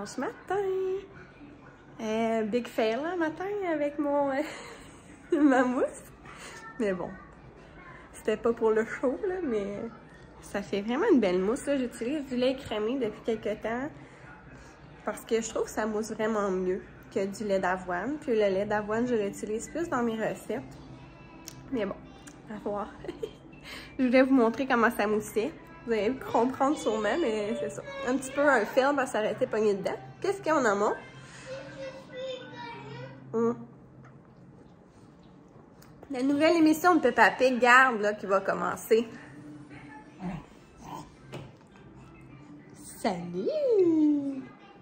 dimanche matin. Big fail là, matin avec mon ma mousse. Mais bon, c'était pas pour le show là, mais ça fait vraiment une belle mousse. J'utilise du lait écrémé depuis quelques temps parce que je trouve que ça mousse vraiment mieux que du lait d'avoine. Puis le lait d'avoine, je l'utilise plus dans mes recettes. Mais bon, à voir. Je voulais vous montrer comment ça moussait. Vous allez comprendre sûrement, mais c'est ça. Un petit peu un fail parce que ça aurait été pogné dedans. Qu'est-ce qu'il y a, mon amour? La nouvelle émission de Peppa Pig, garde, là, qui va commencer. Salut!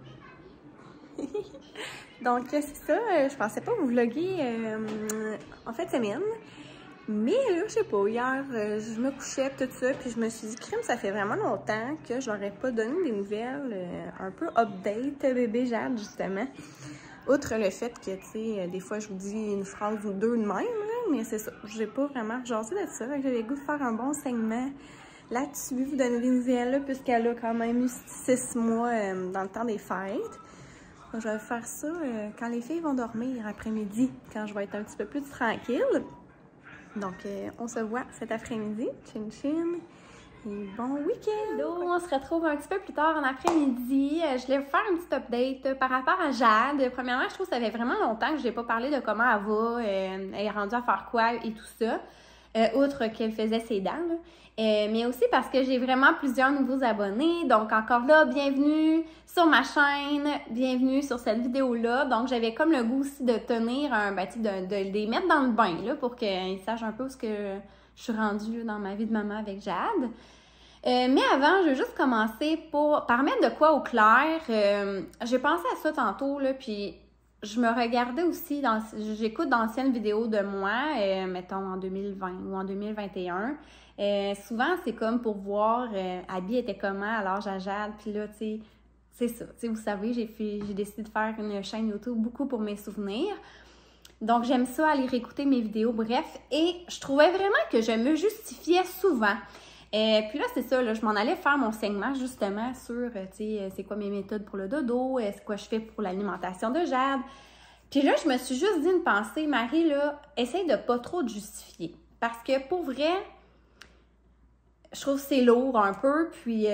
Donc, c'est ça. Je pensais pas vous vlogger en fin de semaine. Mais là, je sais pas, hier, je me couchais tout ça, puis je me suis dit, crime, ça fait vraiment longtemps que je leur ai pas donné des nouvelles, un peu update, bébé Jade, justement. Outre le fait que, tu sais, des fois, je vous dis une phrase ou deux de même, là, mais c'est ça, j'ai pas vraiment jasé de ça. J'avais le goût de faire un bon segment là-dessus, vous donner des nouvelles, là, puisqu'elle a quand même eu 6 mois dans le temps des fêtes. Donc, je vais faire ça quand les filles vont dormir après-midi, quand je vais être un petit peu plus tranquille. Donc, on se voit cet après-midi. Chin chin. Et bon week-end! Hello, on se retrouve un petit peu plus tard en après-midi. Je voulais vous faire un petit update par rapport à Jade. Premièrement, je trouve que ça fait vraiment longtemps que je n'ai pas parlé de comment elle va. Elle est rendue à faire quoi et tout ça. Outre qu'elle faisait ses dents. Là. Mais aussi parce que j'ai vraiment plusieurs nouveaux abonnés. Donc, encore là, bienvenue sur ma chaîne. Bienvenue sur cette vidéo-là. Donc, j'avais comme le goût aussi de tenir de les mettre dans le bain là, pour qu'ils sachent un peu où ce que je suis rendue là, dans ma vie de maman avec Jade. Mais avant, je vais juste commencer par mettre de quoi au clair. J'ai pensé à ça tantôt, là, puis je me regardais aussi, j'écoute d'anciennes vidéos de moi, mettons en 2020 ou en 2021. Souvent, c'est comme pour voir Abby était comment à l'âge à Jade, puis là, tu sais, c'est ça. Tu sais, vous savez, j'ai décidé de faire une chaîne YouTube beaucoup pour mes souvenirs. Donc, j'aime ça, aller réécouter mes vidéos, bref. Et je trouvais vraiment que je me justifiais souvent. Puis là, c'est ça, là, je m'en allais faire mon segment justement sur, tu sais, c'est quoi mes méthodes pour le dodo, c'est quoi je fais pour l'alimentation de Jade. Puis là, je me suis juste dit une pensée, Marie, là, essaye de pas trop te justifier. Parce que pour vrai, je trouve que c'est lourd un peu, puis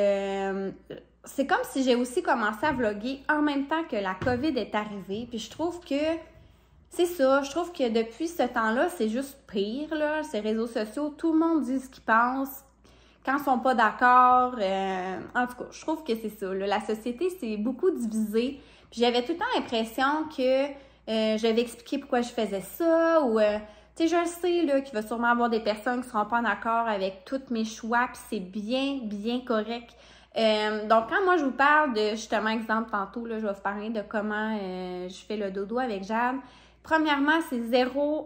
c'est comme si j'ai aussi commencé à vlogger en même temps que la COVID est arrivée. Puis je trouve que c'est ça, je trouve que depuis ce temps-là, c'est juste pire, là, ces réseaux sociaux, tout le monde dit ce qu'il pense. Quand ils sont pas d'accord, en tout cas, je trouve que c'est ça. Là, la société, c'est beaucoup divisée. Puis j'avais tout le temps l'impression que je vais expliquer pourquoi je faisais ça. Ou, tu sais, je le sais là, qu'il va sûrement avoir des personnes qui seront pas en accord avec tous mes choix. Puis c'est bien, bien correct. Donc, quand moi, je vous parle de, justement, exemple, tantôt, là, je vais vous parler de comment je fais le dodo avec Jade. Premièrement, c'est zéro,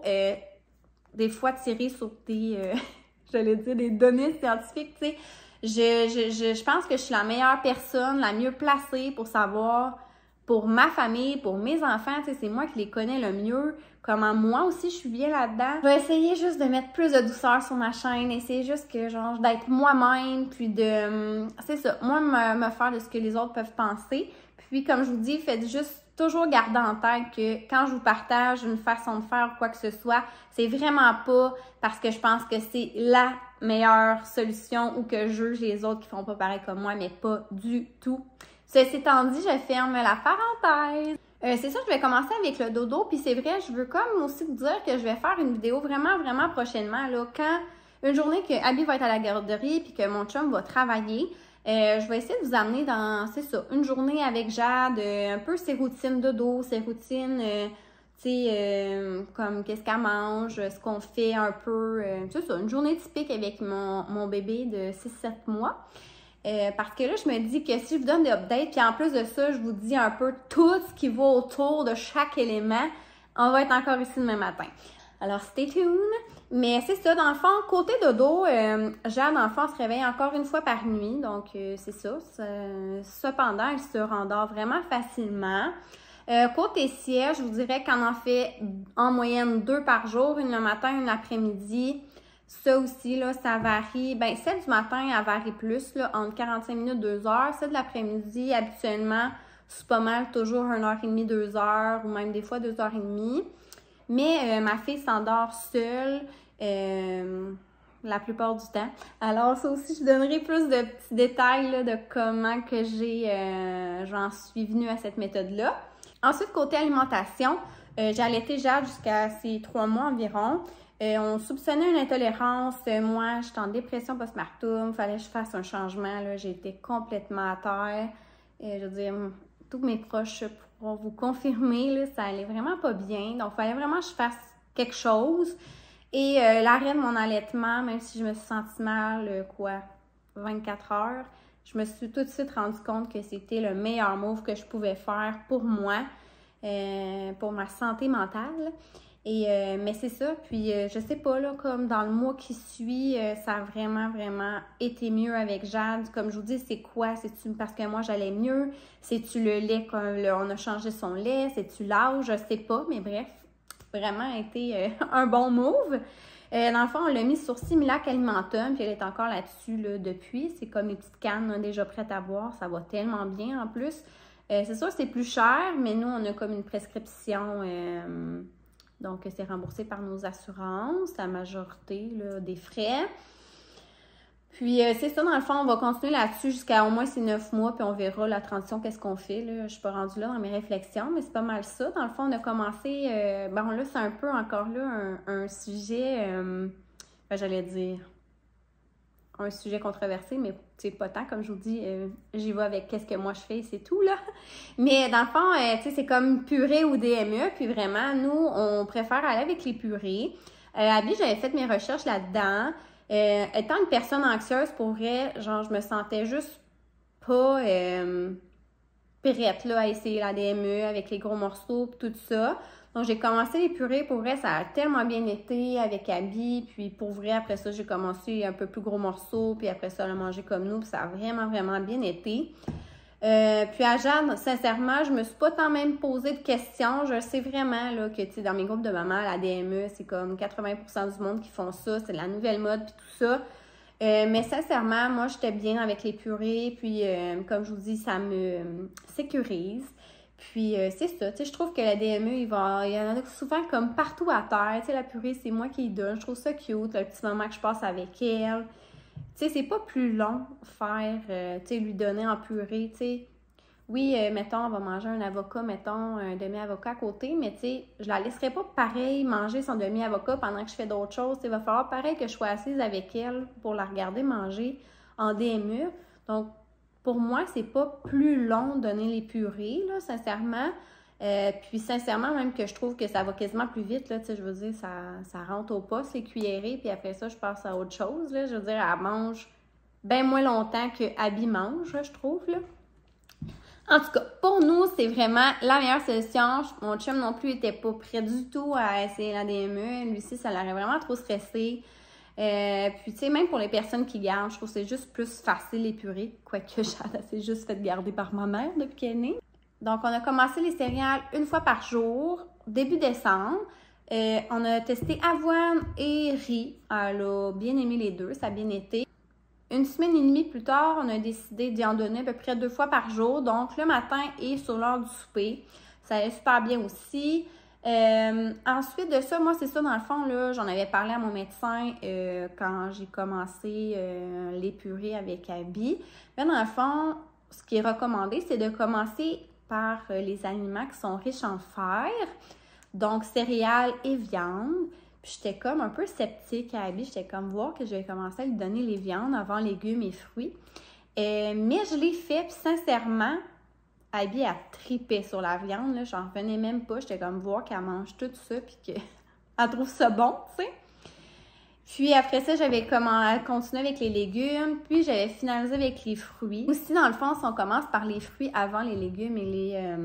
des fois, tiré sur des... j'allais dire des données scientifiques, tu sais. Je pense que je suis la meilleure personne, la mieux placée pour savoir, pour ma famille, pour mes enfants, tu sais, c'est moi qui les connais le mieux, comment moi aussi je suis bien là-dedans. Je vais essayer juste de mettre plus de douceur sur ma chaîne, essayer juste que, genre, d'être moi-même, puis de, c'est ça, moi, me faire de ce que les autres peuvent penser. Puis, comme je vous dis, faites juste toujours garder en tête que quand je vous partage une façon de faire ou quoi que ce soit, c'est vraiment pas parce que je pense que c'est la meilleure solution ou que je juge les autres qui font pas pareil comme moi, mais pas du tout. Ceci étant dit, je ferme la parenthèse. C'est ça, je vais commencer avec le dodo, puis c'est vrai, je veux comme aussi vous dire que je vais faire une vidéo vraiment, vraiment prochainement, là, quand une journée que Abby va être à la garderie puis que mon chum va travailler. Je vais essayer de vous amener dans, c'est ça, une journée avec Jade, un peu ses routines de dos, ses routines, tu sais, comme qu'est-ce qu'elle mange, ce qu'on fait un peu, c'est ça, une journée typique avec mon bébé de 6-7 mois. Parce que là, je me dis que si je vous donne des updates, puis en plus de ça, je vous dis un peu tout ce qui va autour de chaque élément, on va être encore ici demain matin. Alors, stay tuned! Mais c'est ça, dans le fond, côté dodo, Jade, dans le fond, se réveille encore une fois par nuit. Donc, c'est ça. Cependant, elle se rendort vraiment facilement. Côté sieste, je vous dirais qu'on en fait en moyenne 2 par jour, une le matin, une l'après-midi. Ça aussi, là, ça varie. Ben, celle du matin, elle varie plus, là, entre 45 minutes et 2 heures. Celle de l'après-midi, habituellement, c'est pas mal toujours 1h30, 2h ou même des fois 2h30. Mais ma fille s'endort seule la plupart du temps. Alors ça aussi, je donnerai plus de petits détails là, de comment que j'en suis venue à cette méthode-là. Ensuite, côté alimentation, j'ai allaité Jade jusqu'à ses 3 mois environ. On soupçonnait une intolérance. Moi, j'étais en dépression postpartum. Il fallait que je fasse un changement. J'étais complètement à terre. Je veux dire, tous mes proches pourront vous confirmer, là, ça allait vraiment pas bien. Donc, il fallait vraiment que je fasse quelque chose. Et l'arrêt de mon allaitement, même si je me suis sentie mal, 24 heures, je me suis tout de suite rendu compte que c'était le meilleur move que je pouvais faire pour moi, pour ma santé mentale. Mais c'est ça, puis je sais pas, là, comme dans le mois qui suit, ça a vraiment, vraiment été mieux avec Jade. Comme je vous dis, c'est quoi? C'est-tu parce que moi, j'allais mieux? C'est-tu le lait, on a changé son lait? C'est-tu l'âge? Je sais pas, mais bref, vraiment été un bon move. Dans le fond, on l'a mis sur Similac Alimentum, puis elle est encore là-dessus là, depuis. C'est comme les petites cannes là, déjà prêtes à boire, ça va tellement bien en plus. C'est sûr que c'est plus cher, mais nous, on a comme une prescription... Donc, c'est remboursé par nos assurances, la majorité là, des frais. Puis, c'est ça, dans le fond, on va continuer là-dessus jusqu'à au moins ces 9 mois, puis on verra la transition, qu'est-ce qu'on fait. Là. Je ne suis pas rendue là dans mes réflexions, mais c'est pas mal ça. Dans le fond, on a commencé, bon là, c'est un peu encore là un sujet, j'allais dire, un sujet controversé, mais c'est pas tant, comme je vous dis, j'y vais avec qu'est-ce que moi je fais, c'est tout, là. Mais dans le fond, tu sais, c'est comme purée ou DME, puis vraiment, nous, on préfère aller avec les purées. Abby, j'avais fait mes recherches là-dedans. Étant une personne anxieuse, pour vrai, genre, je me sentais juste pas prête, là, à essayer la DME avec les gros morceaux, puis tout ça. Donc, j'ai commencé les purées. Pour vrai, ça a tellement bien été avec Abby. Puis, pour vrai, après ça, j'ai commencé un peu plus gros morceaux. Puis, après ça, on a mangé comme nous. Puis, ça a vraiment, vraiment bien été. Puis, à Jade, sincèrement, je me suis pas tant même posé de questions. Je sais vraiment là, que, tu sais, dans mes groupes de mamans, la DME, c'est comme 80% du monde qui font ça. C'est la nouvelle mode, puis tout ça. Mais sincèrement, moi, j'étais bien avec les purées. Puis, comme je vous dis, ça me sécurise. Puis, c'est ça, tu sais, je trouve que la DME, il y en a souvent comme partout à terre. Tu sais, la purée, c'est moi qui y donne. Je trouve ça cute, le petit moment que je passe avec elle. Tu sais, c'est pas plus long faire, tu sais, lui donner en purée, tu sais. Oui, mettons, on va manger un avocat, mettons, un demi-avocat à côté, mais tu sais, je la laisserai pas pareil manger son demi-avocat pendant que je fais d'autres choses. Il va falloir pareil que je sois assise avec elle pour la regarder manger en DME. Donc, pour moi, c'est pas plus long de donner les purées, là, sincèrement. Puis, sincèrement, même que je trouve que ça va quasiment plus vite, là, tu sais, je veux dire, ça rentre au poste, les cuillerées, puis après ça, je passe à autre chose, là. Je veux dire, elle mange bien moins longtemps que Abby mange, là, je trouve, là. En tout cas, pour nous, c'est vraiment la meilleure solution. Mon chum non plus était pas prêt du tout à essayer la DME. Lui aussi, ça l'aurait vraiment trop stressé. Puis, tu sais, même pour les personnes qui gardent, je trouve que c'est juste plus facile les purées. Quoique, Jade, c'est juste fait garder par ma mère depuis qu'elle est née. Donc, on a commencé les céréales une fois par jour, début décembre. On a testé avoine et riz. Elle a bien aimé les deux, ça a bien été. Une semaine et demie plus tard, on a décidé d'y en donner à peu près 2 fois par jour. Donc, le matin et sur l'heure du souper. Ça allait super bien aussi. Ensuite de ça, moi, c'est ça, dans le fond, là, j'en avais parlé à mon médecin quand j'ai commencé les purées avec Abby. Mais dans le fond, ce qui est recommandé, c'est de commencer par les aliments qui sont riches en fer. Donc, céréales et viande. Puis j'étais comme un peu sceptique à Abby. J'étais comme voir que je vais commencer à lui donner les viandes avant légumes et fruits. Mais je l'ai fait, puis sincèrement, Abby a tripé sur la viande. J'en revenais même pas. J'étais comme voir qu'elle mange tout ça, puis qu'elle trouve ça bon, tu sais. Puis après ça, j'avais continué avec les légumes, puis j'avais finalisé avec les fruits. Aussi, dans le fond, si on commence par les fruits avant les légumes et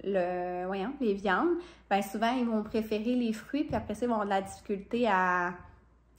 les viandes, bien souvent, ils vont préférer les fruits, puis après ça, ils vont avoir de la difficulté à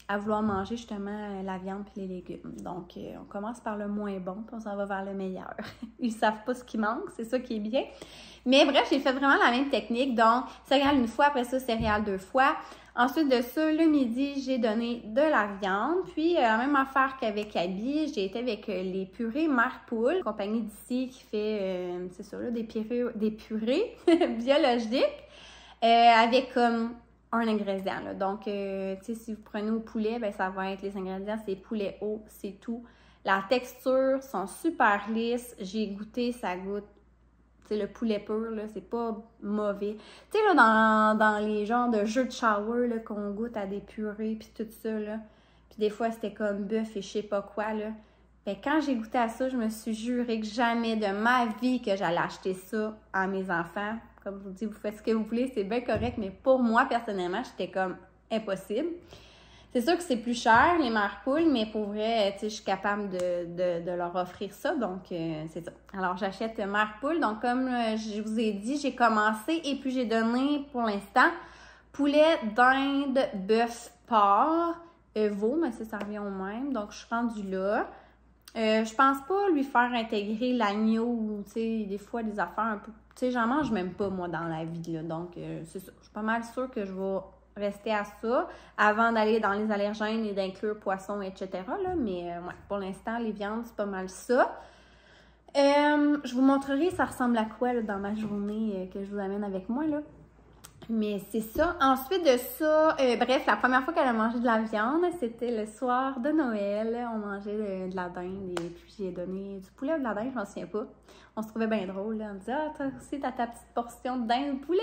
à vouloir manger justement la viande et les légumes. Donc, on commence par le moins bon, puis on s'en va vers le meilleur. Ils savent pas ce qui manque, c'est ça qui est bien. Mais bref, j'ai fait vraiment la même technique. Donc, céréales une fois, après ça, céréales 2 fois. Ensuite de ça, le midi, j'ai donné de la viande. Puis, la même affaire qu'avec Abby, j'ai été avec les purées Mère Poule, compagnie d'ici qui fait, c'est ça, là, des purées biologiques, avec comme un ingrédient. Là. Donc, tu sais, si vous prenez au poulet, ben ça va être les ingrédients, c'est poulet haut, c'est tout. La texture sont super lisses. J'ai goûté, ça goûte. Tu sais, le poulet pur, là, c'est pas mauvais. Tu sais, là, dans les genres de jeux de shower, là, qu'on goûte à des purées, puis tout ça, là. Puis des fois, c'était comme bœuf et je sais pas quoi, là. Ben, quand j'ai goûté à ça, je me suis juré que jamais de ma vie que j'allais acheter ça à mes enfants. Comme je vous dis, vous faites ce que vous voulez, c'est bien correct, mais pour moi, personnellement, j'étais comme impossible. C'est sûr que c'est plus cher, les Mère Poule, mais pour vrai, tu sais, je suis capable de leur offrir ça, donc c'est ça. Alors, j'achète Mère Poule. Donc, comme je vous ai dit, j'ai commencé et puis j'ai donné, pour l'instant, poulet, dinde, bœuf, porc, veau, mais ça revient au même. Donc, je suis rendue là. Je pense pas lui faire intégrer l'agneau ou, tu sais, des fois, des affaires un peu... Tu sais, j'en mange même pas, moi, dans la vie, là. Donc, c'est ça. Je suis pas mal sûre que je vais rester à ça avant d'aller dans les allergènes et d'inclure poisson, etc. Là. Mais ouais, pour l'instant, les viandes, c'est pas mal ça. Je vous montrerai ça ressemble à quoi là, dans ma journée que je vous amène avec moi. Là. Mais c'est ça. Ensuite de ça, bref, la première fois qu'elle a mangé de la viande, c'était le soir de Noël. On mangeait de la dinde et puis j'ai donné du poulet ou de la dinde, je m'en souviens pas. On se trouvait bien drôle. Là. On disait, ah, toi aussi, t'as ta petite portion de dinde ou poulet.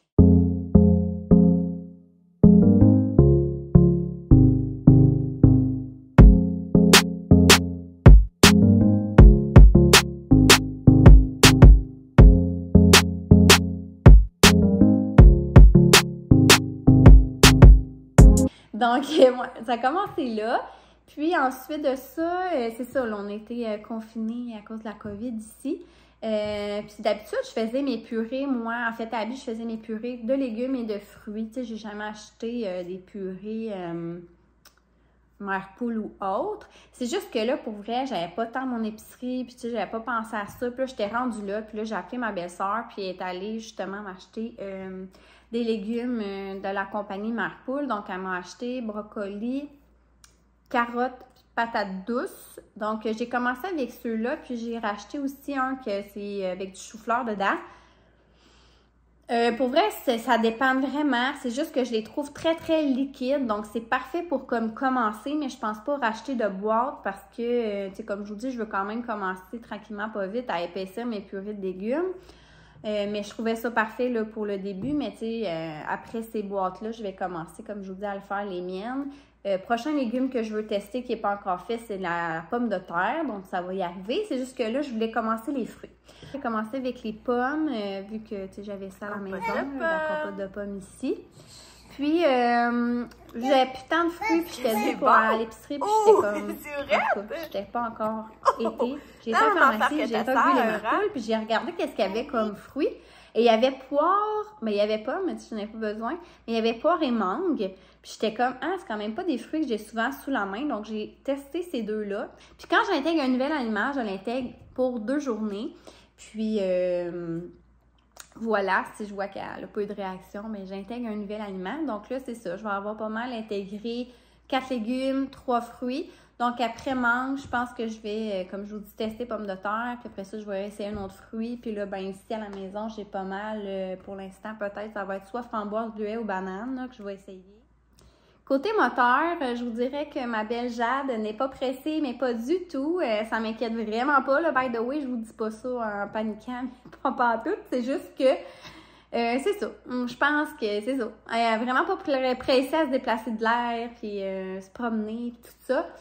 Donc, ça a commencé là. Puis ensuite de ça, c'est ça, là, on était confinés à cause de la COVID ici. Puis d'habitude, je faisais mes purées, moi, en fait, à Abby, je faisais mes purées de légumes et de fruits. Tu sais, j'ai jamais acheté des purées Mère Poule ou autre. C'est juste que là, pour vrai, j'avais pas tant mon épicerie, puis tu sais, j'avais pas pensé à ça. Puis là, j'étais rendue là, puis là, j'ai appelé ma belle-sœur, puis elle est allée justement m'acheter des légumes de la compagnie Mère Poule. Donc, elle m'a acheté brocoli, carottes, patates douces. Donc, j'ai commencé avec ceux-là, puis j'ai racheté aussi un que c'est avec du chou-fleur dedans. Pour vrai, ça dépend vraiment. C'est juste que je les trouve très, très liquides. Donc, c'est parfait pour comme commencer, mais je pense pas racheter de boîte parce que, tu sais, comme je vous dis, je veux quand même commencer tranquillement, pas vite, à épaissir mes purées de légumes. Mais je trouvais ça parfait là, pour le début. Mais tu sais, après ces boîtes-là, je vais commencer, comme je vous dis, à le faire les miennes. Prochain légume que je veux tester qui n'est pas encore fait, c'est la pomme de terre. Donc, ça va y arriver. C'est juste que là, je voulais commencer les fruits. J'ai commencé avec les pommes, vu que j'avais ça à la maison, la compote de pommes ici. Puis, j'avais plus tant de fruits, puis j'étais due pour aller à l'épicerie, puis j'étais comme... J'étais pas encore été. J'ai été à la pharmacie, j'ai pas vu les marcoules, puis j'ai regardé qu'est-ce qu'il y avait comme fruits. Et il y avait poire, mais il y avait pas, mais je n'en ai pas besoin, mais il y avait poire et mangue. Puis j'étais comme, ah, c'est quand même pas des fruits que j'ai souvent sous la main, donc j'ai testé ces deux-là. Puis quand j'intègre un nouvel aliment, je l'intègre pour 2 journées. Puis... voilà, si je vois qu'elle n'a pas eu de réaction, mais j'intègre un nouvel aliment. Donc là, c'est ça. Je vais avoir pas mal intégré 4 légumes, 3 fruits. Donc après mangue, je pense que je vais, comme je vous dis, tester pommes de terre. Puis après ça, je vais essayer un autre fruit. Puis là, ben ici à la maison, j'ai pas mal, pour l'instant, peut-être, ça va être soit framboise, bleuet ou banane là, que je vais essayer. Côté moteur, je vous dirais que ma belle Jade n'est pas pressée, mais pas du tout. Ça m'inquiète vraiment pas. Là, by the way, je vous dis pas ça en paniquant, mais pas en tout. C'est juste que c'est ça. Je pense que c'est ça. Elle est vraiment pas pressée à se déplacer de l'air, puis se promener, puis tout ça.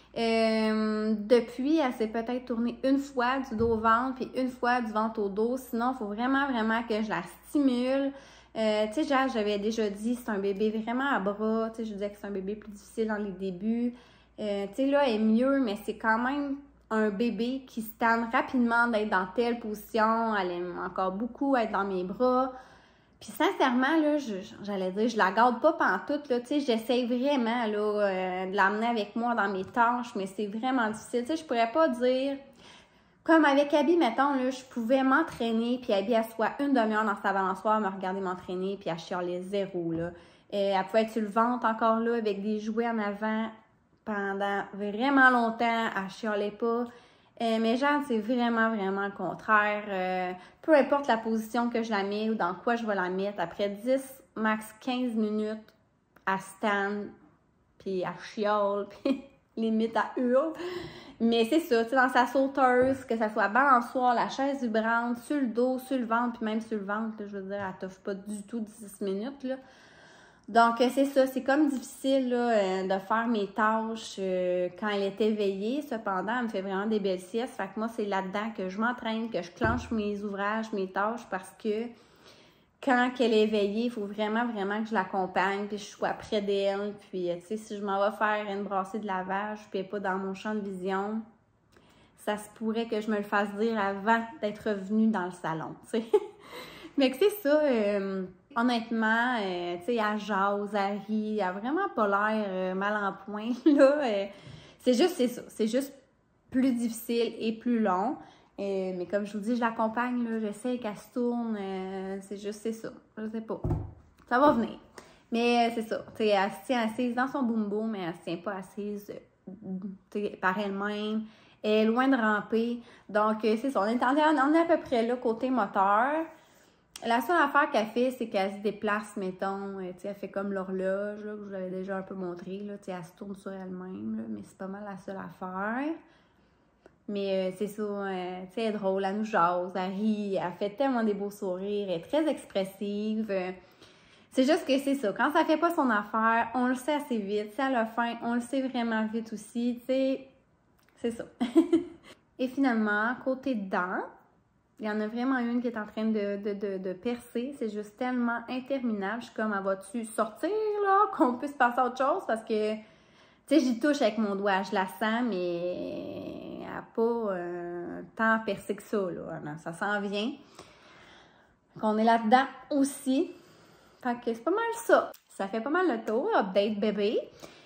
Depuis, elle s'est peut-être tournée une fois du dos au ventre, puis une fois du ventre au dos. Sinon, il faut vraiment, vraiment que je la stimule. Tu sais, j'avais déjà dit, c'est un bébé vraiment à bras. Tu sais, je disais que c'est un bébé plus difficile dans les débuts. Tu sais, là, elle est mieux, mais c'est quand même un bébé qui se tanne rapidement d'être dans telle position. Elle aime encore beaucoup être dans mes bras. Puis sincèrement, là, j'allais dire, je la garde pas pantoute, là, tu sais, j'essaie vraiment, là, de l'amener avec moi dans mes tâches, mais c'est vraiment difficile, tu sais, je pourrais pas dire, comme avec Abby, mettons, là, je pouvais m'entraîner, puis Abby, elle soit une demi-heure dans sa balançoire, me regarder m'entraîner, puis elle chialait zéro, là. Elle pouvait être sur le ventre encore là, avec des jouets en avant, pendant vraiment longtemps, elle chialait pas. Mais Jade, c'est vraiment, vraiment le contraire. Peu importe la position que je la mets ou dans quoi je vais la mettre, après 10, max 15 minutes, elle stand, puis elle chiale, puis limite elle hurle. Mais c'est ça, tu sais, dans sa sauteuse, que ça soit balançoire, la chaise vibrante, sur le dos, sur le ventre, puis même sur le ventre, là, je veux dire, elle t'offre pas du tout 10 minutes, là. Donc, c'est ça, c'est comme difficile là, de faire mes tâches quand elle est éveillée. Cependant, elle me fait vraiment des belles siestes. Fait que moi, c'est là-dedans que je m'entraîne, que je clenche mes ouvrages, mes tâches, parce que quand elle est éveillée, il faut vraiment, vraiment que je l'accompagne, puis je sois près d'elle. Puis, tu sais, si je m'en vais faire une brassée de lavage, puis elle n'est pas dans mon champ de vision, ça se pourrait que je me le fasse dire avant d'être revenue dans le salon, tu sais. Mais que c'est ça... honnêtement, tu sais, elle jase, elle rit, elle a vraiment pas l'air mal en point, là. C'est ça. C'est juste plus difficile et plus long. Mais comme je vous dis, je l'accompagne, là, j'essaie qu'elle se tourne. C'est ça. Je sais pas. Ça va venir. Mais c'est ça. Tu sais, elle se tient assise dans son boom-boom, mais elle se tient pas assise par elle-même. Elle est loin de ramper. Donc, c'est ça. On est à peu près là, côté moteur. La seule affaire qu'elle fait, c'est qu'elle se déplace, mettons, tu sais, elle fait comme l'horloge, là, que je vous l'avais déjà un peu montré, là, tu sais, elle se tourne sur elle-même, là, mais c'est pas mal la seule affaire. Mais c'est ça, tu sais, elle est drôle, elle nous jase, elle rit, elle fait tellement des beaux sourires, elle est très expressive. C'est juste que c'est ça, quand ça fait pas son affaire, on le sait assez vite. Si elle a faim, on le sait vraiment vite aussi, tu sais, c'est ça. Et finalement, côté dents, il y en a vraiment une qui est en train de percer. C'est juste tellement interminable. Je suis comme, vas-tu sortir, là, qu'on puisse passer à autre chose? Parce que, tu sais, j'y touche avec mon doigt. Je la sens, mais elle n'a pas tant percé que ça, là. Non, ça s'en vient. Donc, on est là-dedans aussi. Fait que c'est pas mal ça. Ça fait pas mal le tour. Update bébé.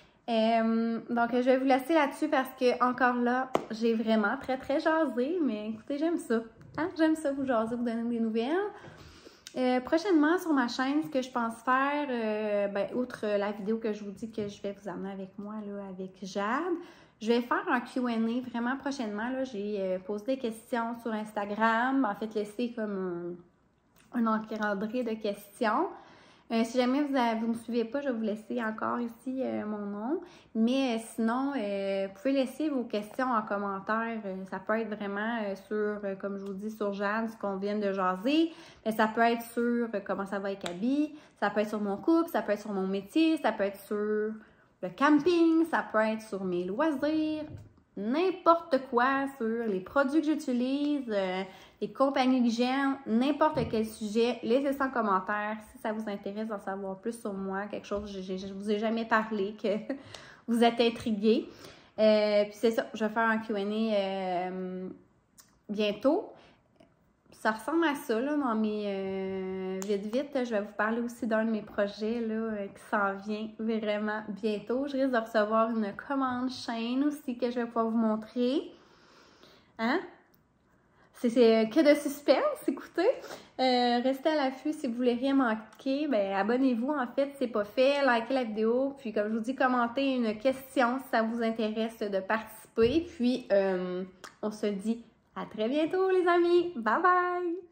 Donc, je vais vous laisser là-dessus parce que, encore là, j'ai vraiment très, très jasé. Mais écoutez, j'aime ça. Hein? J'aime ça, vous jaser, vous donner des nouvelles. Prochainement, sur ma chaîne, ce que je pense faire, outre la vidéo que je vous dis que je vais vous amener avec moi, là, avec Jade, je vais faire un Q&A vraiment prochainement. J'ai posé des questions sur Instagram, en fait, laissé comme un encadré de questions. Si jamais vous ne me suivez pas, je vais vous laisser encore ici mon nom. Mais sinon, vous pouvez laisser vos questions en commentaire. Ça peut être vraiment sur, comme je vous dis, sur Jade, ce qu'on vient de jaser. Mais ça peut être sur comment ça va avec Abby. Ça peut être sur mon couple, ça peut être sur mon métier, ça peut être sur le camping, ça peut être sur mes loisirs. N'importe quoi sur les produits que j'utilise, les compagnies que j'aime, n'importe quel sujet, laissez ça en commentaire si ça vous intéresse d'en savoir plus sur moi, quelque chose que je ne vous ai jamais parlé, que vous êtes intrigués. Puis c'est ça, je vais faire un Q&A bientôt. Ça ressemble à ça, là, dans mes... vite, je vais vous parler aussi d'un de mes projets, là, qui s'en vient vraiment bientôt. Je risque de recevoir une commande chaîne aussi que je vais pouvoir vous montrer. Hein? C'est que de suspense, écoutez. Restez à l'affût si vous voulez rien manquer. Ben, abonnez-vous, en fait, si c'est pas fait. Likez la vidéo. Puis, comme je vous dis, commentez une question si ça vous intéresse de participer. Puis, on se dit à très bientôt, les amis. Bye bye!